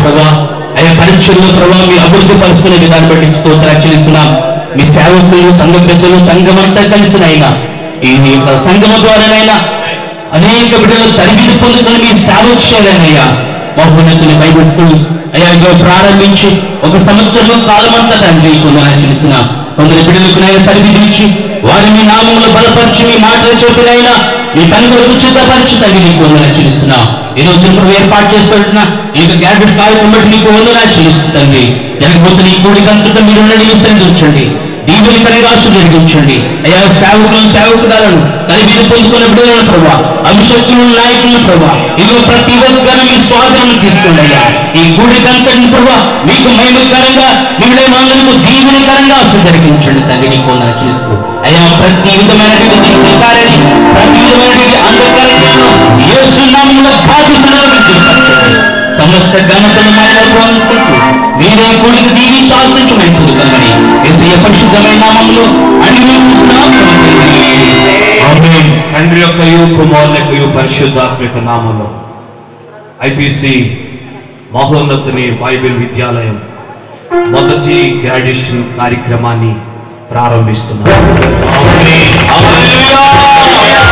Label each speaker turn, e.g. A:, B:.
A: ప్రభా, అయ్యా పరీక్షల్లో ప్రభావ మీ అభివృద్ధి పరుచుకునే విధాన్ని బట్టి స్తోత్రాలు చెల్లిస్తున్నాం. మీ సేవకులు, సంఘ పెద్దలు, సంఘమంతా కలిసినైనా ఈ యొక్క సంఘము ద్వారానైనా అనేక బిడ్డలు తరబిది పొందుకుని మీ సేవక్షేలనయ్యా మహోన్నతుని బైబిల్ స్కూల్ అయ్యా ప్రారంభించి 1 సంవత్సరంలో కాలమంతా తండ్రి కొందరు చెల్లిస్తున్నాం. కొందరు బిడ్డలకు తరబిదించి వారిని నామములు బలపరిచి మీ మాటలు చెప్పినైనా మీ పనులకు చిత్తపరిచి తండ్రి నీకు వందనాలు చెల్లిస్తున్నాం. ఈ రోజు ఏర్పాటు చేస్తున్న ఈ యొక్క గ్యాడ్జెట్ కార్యక్రమం బట్టి నీకు వందనాలు చెల్లిస్తుంది. జరగబోతే నీ కూడికంతటా మీరు విస్తరించండి, దీవునికరంగా జరిగించండి. అయ్యా సేవకులను, సేవకురాలను తరబిది పొందుకున్న బిడ్డలను ప్రభా, అభిషక్తులను, నాయకులను ప్రభా, ఇదిగో ప్రతి ఒక్కరిని మీ స్వాధీనం తీసుకోండి. అయ్యా ఈ కూడికంతటిని ప్రభా మీకు మహిమకరంగా, మిగిలినందుకు దీవునికరంగా జరిగించండి తండ్రి నీకు వందనాలు చెల్లిస్తూ. అయ్యా ప్రతి విధమైనటువంటి దుష్కార్యాన్ని, ప్రతి విధమైనటువంటి అంధకారాలను యేసు నామములో బాధితులను సమస్త ఘనతను మహిమకు మీరే కూడికి దీవించి ఆశ్రయించమని పొందుతామని యేసయ్య పరిశుద్ధమైన నామములో ఆమేన్. తండ్రి యొక్కయు, కుమారుని యొక్కయు, పరిశుద్ధాత్మ యొక్క నామములో ఐపీసీ మహోన్నతుని బైబిల్ విద్యాలయం మొదటి గ్రాడ్యుయేషన్ కార్యక్రమాన్ని ప్రారంభిస్తున్నాం.